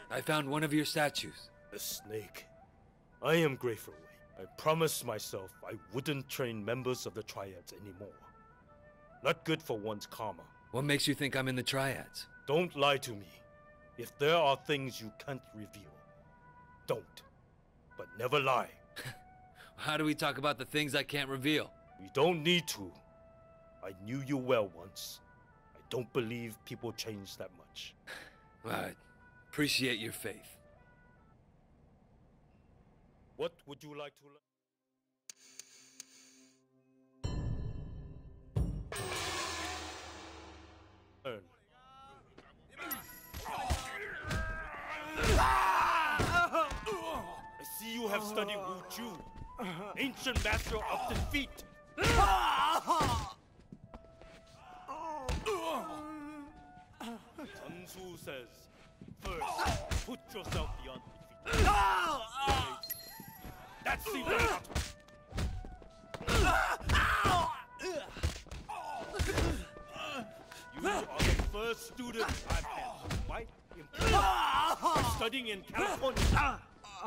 I found one of your statues. The snake. I am grateful. I promised myself I wouldn't train members of the Triads anymore. Not good for one's karma. What makes you think I'm in the Triads? Don't lie to me. If there are things you can't reveal, don't. But never lie. How do we talk about the things I can't reveal? We don't need to. I knew you well once. I don't believe people change that much. I appreciate your faith. What would you like to learn? I see you have studied Wu Chu, ancient master of defeat. Sun Tzu says, first, put yourself beyond defeat. That's the battle. You are the first student I've had quite impressed. Studying in California.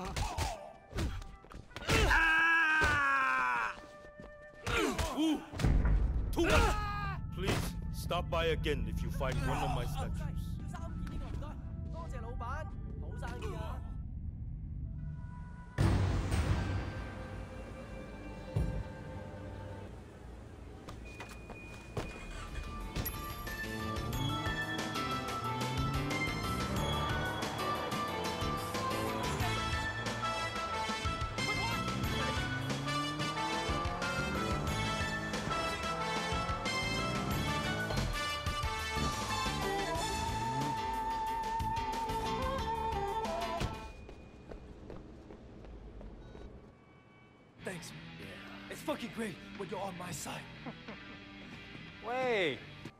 Ooh, too much. Please stop by again if you find one of my statues. Thanks. Yeah. It's fucking great when you're on my side. Wait.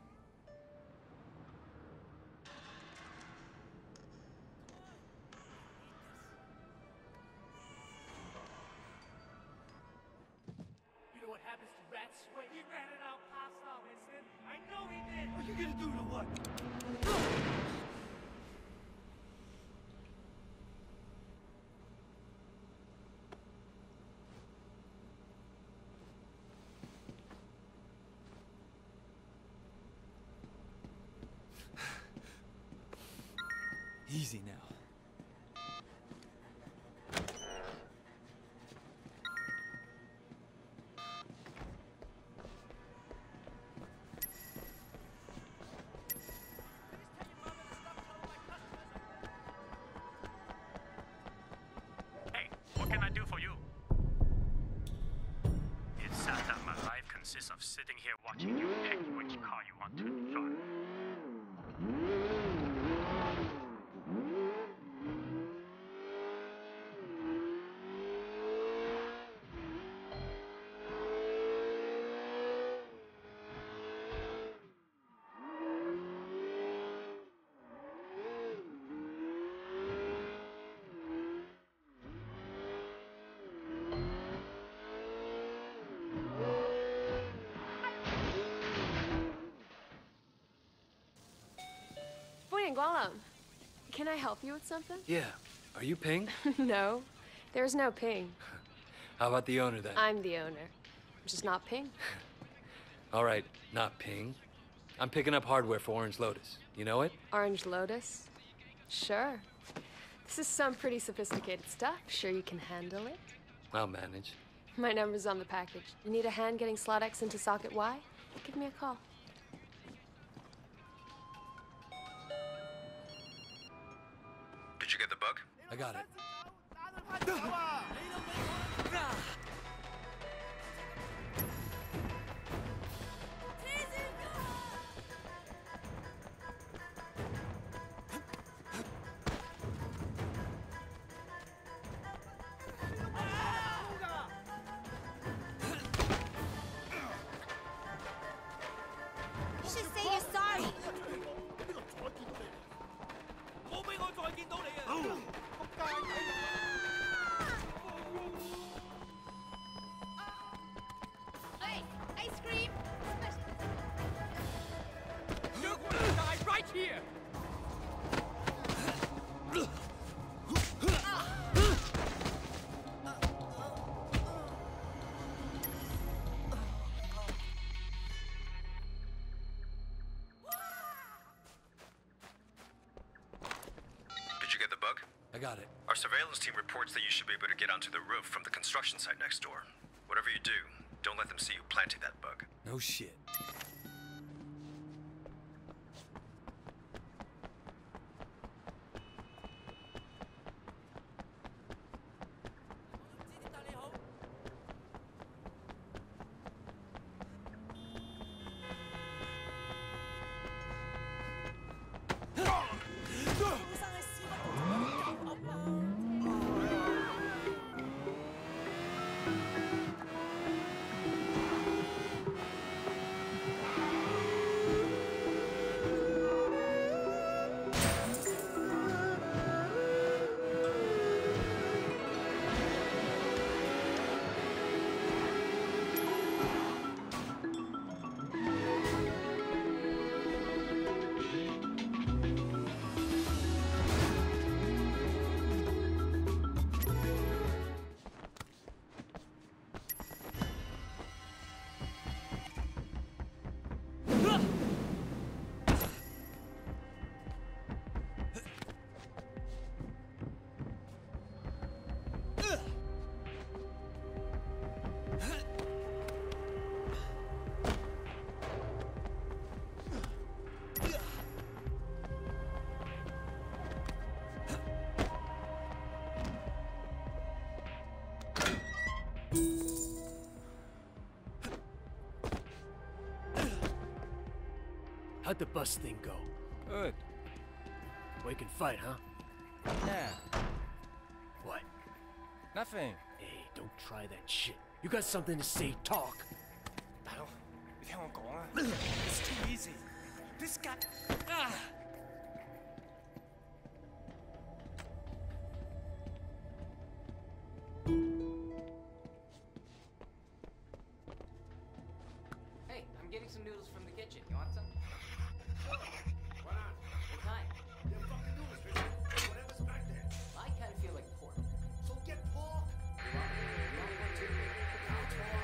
You know what happens to rats when he ran it out past our Winston? I know he did! What are you gonna do to what? Easy now. Hey, what can I do for you? It's sad that my life consists of sitting here watching you pick which car you want to drive. Can I help you with something? Yeah. Are you Ping? No, there's no Ping. How about the owner then? I'm the owner. I'm just not Ping. All right, not Ping. I'm picking up hardware for Orange Lotus. You know it? Orange Lotus? Sure. This is some pretty sophisticated stuff. Sure you can handle it? I'll manage. My number's on the package. You need a hand getting slot X into socket Y? Give me a call. Did you get the bug? I got it. You should say you're sorry. bug? I got it. Our surveillance team reports that you should be able to get onto the roof from the construction site next door. Whatever you do, don't let them see you planting that bug. No shit. How'd the bus thing go? Good. We can fight, huh? Yeah. What? Nothing. Hey, don't try that shit. You got something to say, talk. 大佬，你聽我講啊。It's too easy. This guy. Hey, I'm getting some noodles from the kitchen. You want some? Why not? What kind? They're fucking noodles, Richard. Whatever's back there. I kind of feel like pork. So get pork. You want one too? I'll try.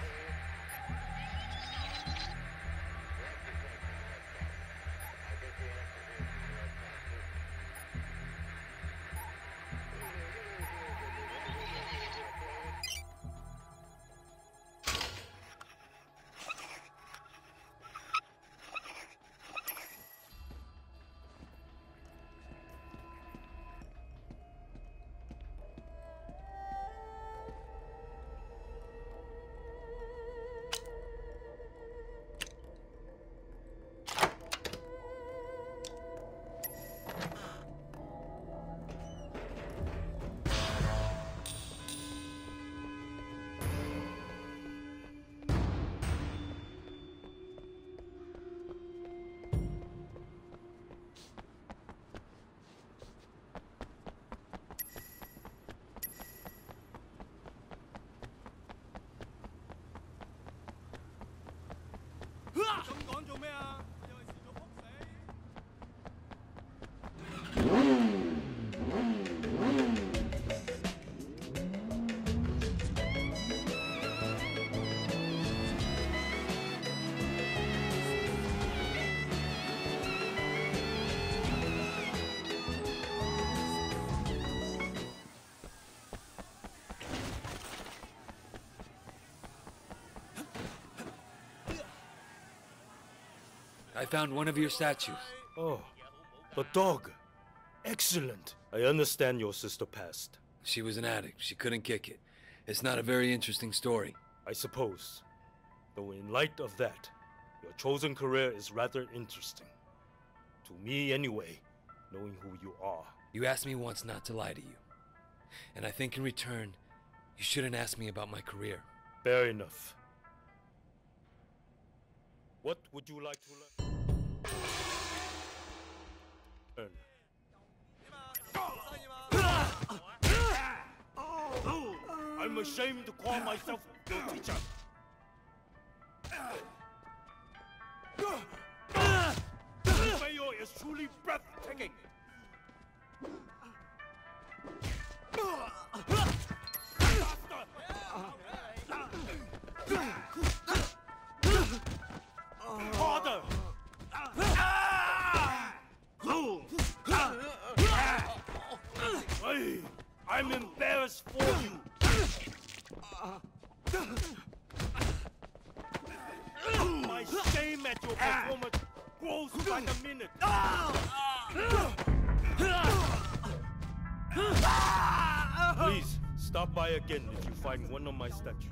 I found one of your statues. Oh, the dog. Excellent. I understand your sister passed. She was an addict. She couldn't kick it. It's not a very interesting story. I suppose. Though in light of that, your chosen career is rather interesting. To me anyway, knowing who you are. You asked me once not to lie to you. And I think in return, you shouldn't ask me about my career. Fair enough. What would you like to learn? I'm ashamed to call myself your teacher. Failure is truly breathtaking. Harder! I'm embarrassed for you. My shame at your performance grows by the minute. Please, stop by again if you find one of my statues.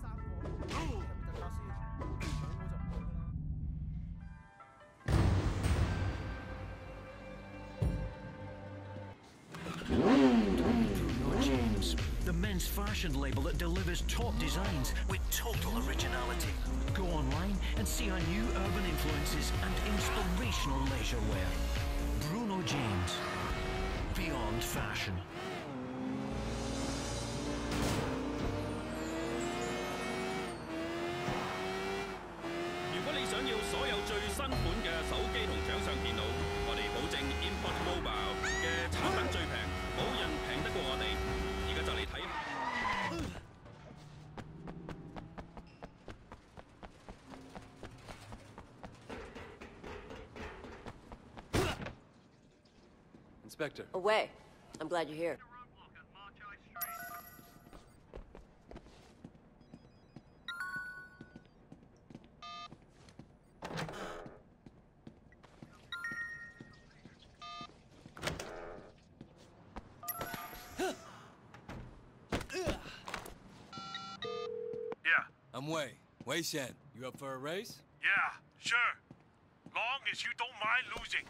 Bruno James, the men's fashion label that delivers top designs with total originality. Go online and see our new urban influences and inspirational leisure wear. Bruno James, beyond fashion. 如果你想要所有最新款嘅手機同掌上電腦，我哋保證 Import Mobile 嘅產品最平，冇人平得過我哋。而家就嚟睇。 Inspector. Away. I'm glad you're here. Yeah. I'm Wei. Wei Shen. You up for a race? Yeah, sure. Long as you don't mind losing.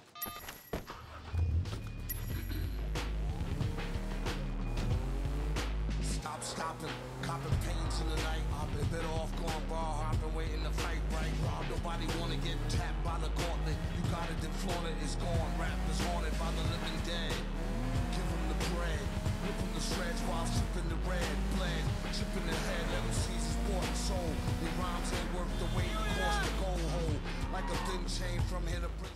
Stopping, copping pains in the night. I've been better off going bar hopping, waiting to fight right. Nobody wanna get tapped by the gauntlet. You got it, then flaunt it, it's gone. Rap is haunted by the living dead. Give them the bread, rip them the shreds while sipping the red blend. Chipping the head, let them seize his bought and sold. Their rhymes ain't worth the weight, it cost the gold hole. Like a thin chain from here to prison.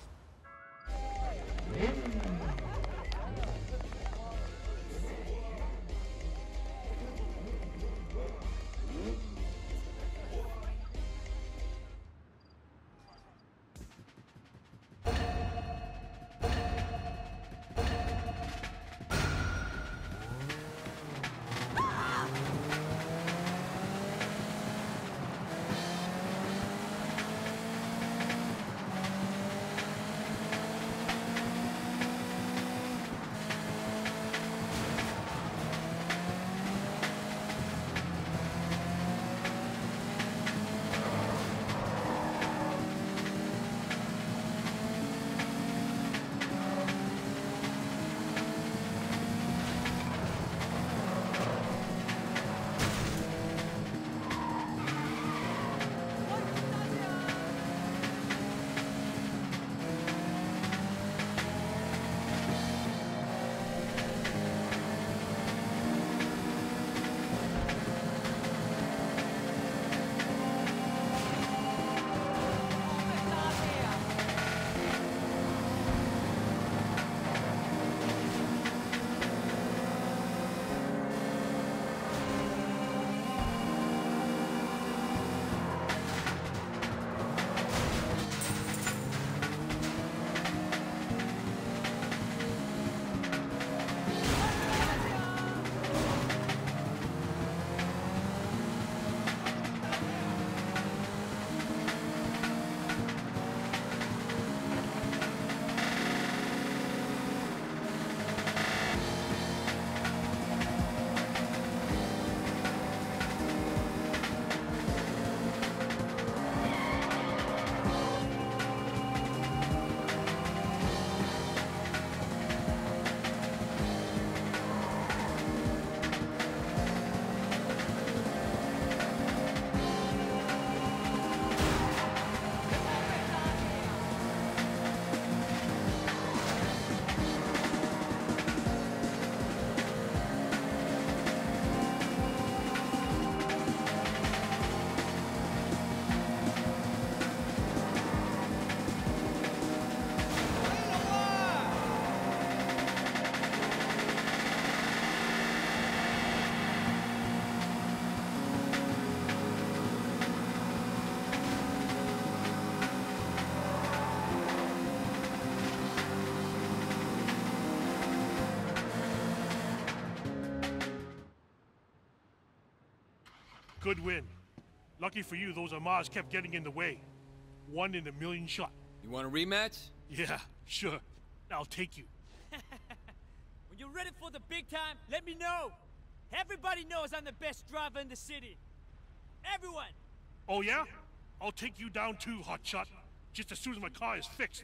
Good win. Lucky for you, those Amars kept getting in the way. 1 in a million shot. You want a rematch? Yeah, sure. I'll take you. When you're ready for the big time, let me know. Everybody knows I'm the best driver in the city. Everyone. Oh yeah? I'll take you down too, hotshot. Just as soon as my car is fixed.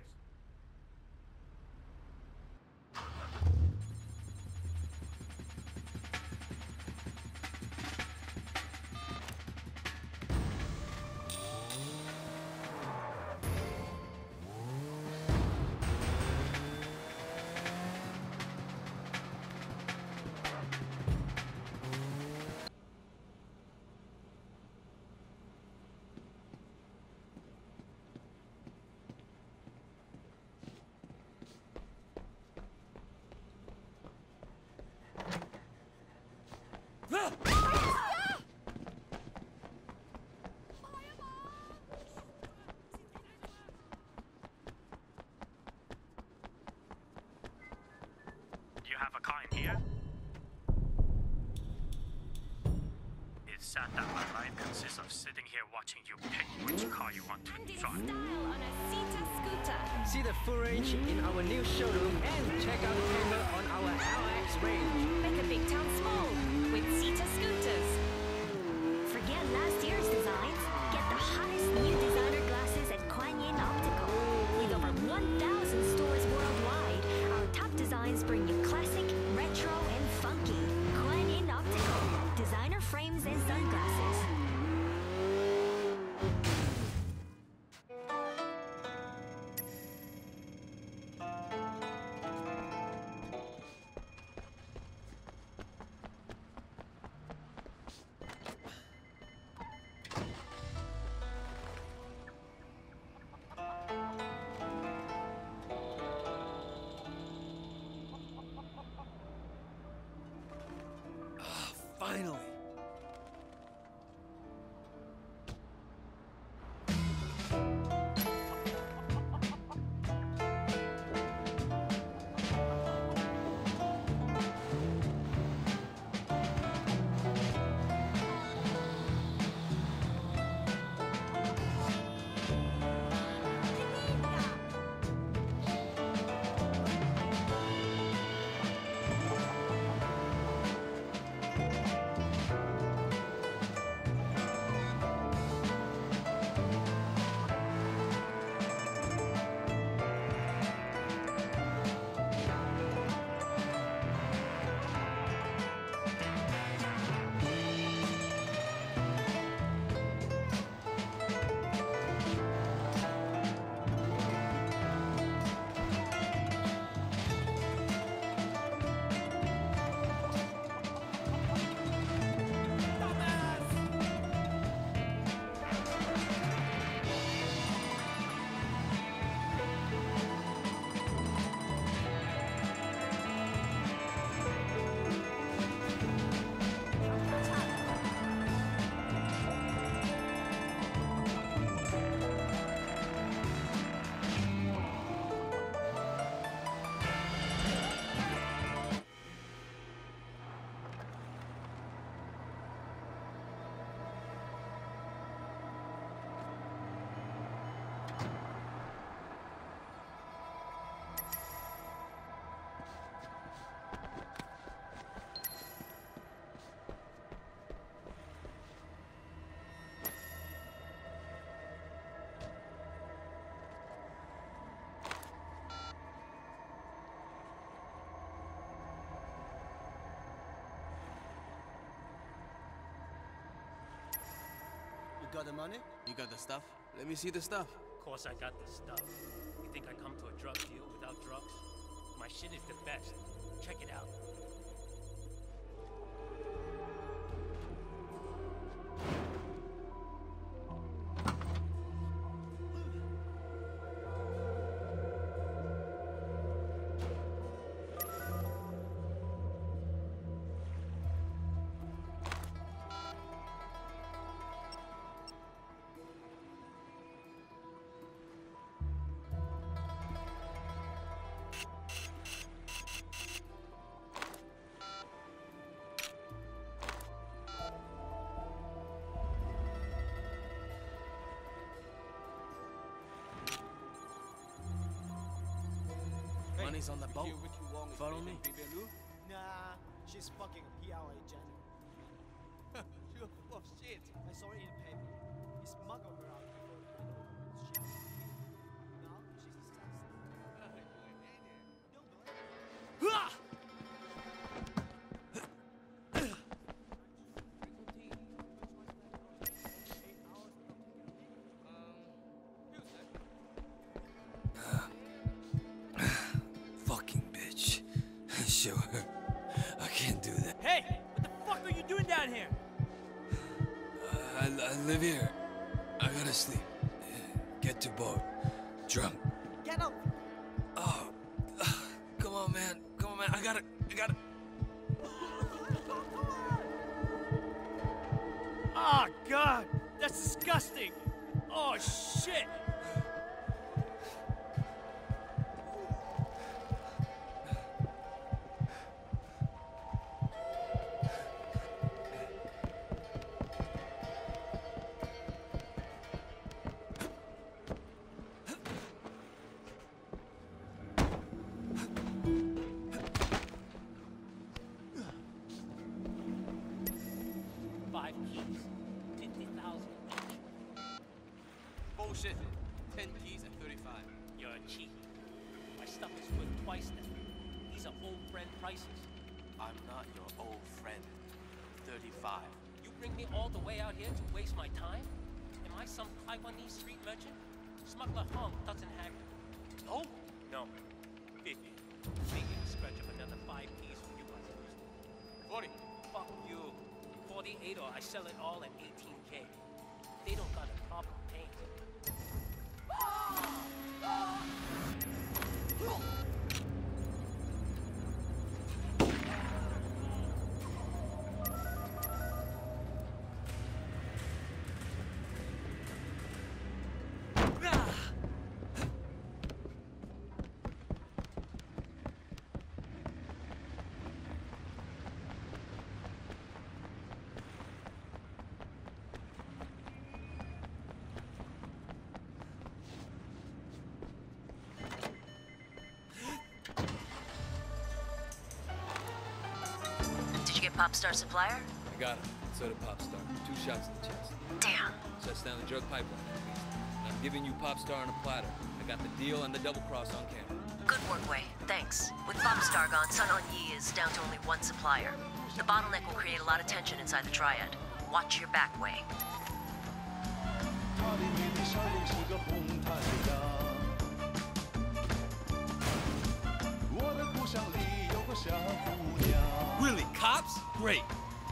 Do you have a car in here? It's sad that my life consists of sitting here watching you pick which car you want to drive. On a Cita scooter. See the full range in our new showroom and check out the camera on our LX range. Make a big town small with Cita scooters. Forget last year's designs. Get the hottest new designer glasses at Kuan Yin Optical. With over 1,000 stores worldwide, our top designs bring you classic, retro, and funky. Kuan Yin Optical. Designer frames and sunglasses. Finally. You got the money? You got the stuff? Let me see the stuff. Of course I got the stuff. You think I come to a drug deal without drugs? My shit is the best. Check it out. Money's on the boat. Follow me. Nah, she's fucking a PR agent. You're full of shit. I saw it in the paper. He smuggled her out before he went over with shit. Now she's a Fucking bitch. Sure. I can't do that. Hey, what the fuck are you doing down here? I live here. I gotta sleep. Get to boat. Drunk. Get up! Oh. Come on, man. Come on, man. I gotta. Oh, God! That's disgusting! Oh, shit! Bullshit. 10 keys at 35. You're a cheat. My stuff is worth twice that. These are old friend prices. I'm not your old friend. 35. You bring me all the way out here to waste my time? Am I some Taiwanese street merchant? Smuggler Hong doesn't have... Oh? No. 50. Maybe a stretch of another 5 keys from you guys. 40. Fuck you. 48 or I sell it all at 18K. They don't got a problem paying. Popstar supplier? I got him. So did Popstar. 2 shots in the chest. Damn. Shuts down the drug pipeline, at least. And I'm giving you Popstar on a platter. I got the deal and the double cross on camera. Good work, Wei. Thanks. With Popstar gone, Sun On Yee is down to only 1 supplier. The bottleneck will create a lot of tension inside the triad. Watch your back, Wei. Really? Cops? Great.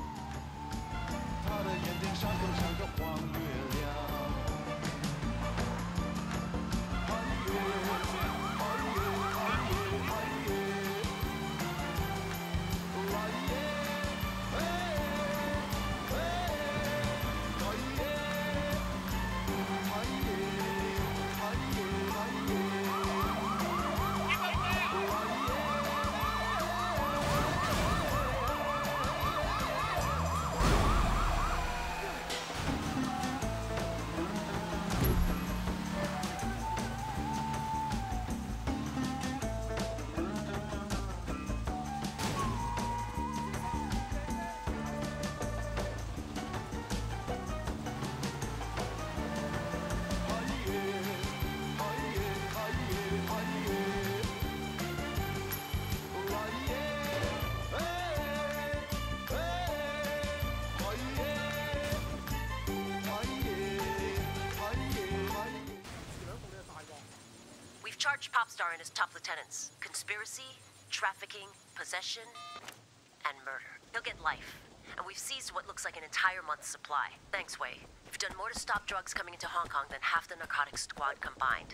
Charged Popstar and his top lieutenants. Conspiracy, trafficking, possession, and murder. He'll get life. And we've seized what looks like an entire month's supply. Thanks, Wei. You've done more to stop drugs coming into Hong Kong than half the narcotics squad combined.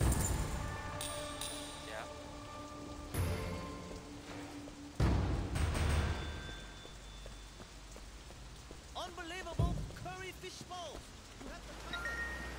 Yeah. Unbelievable curry fish balls. You have the power.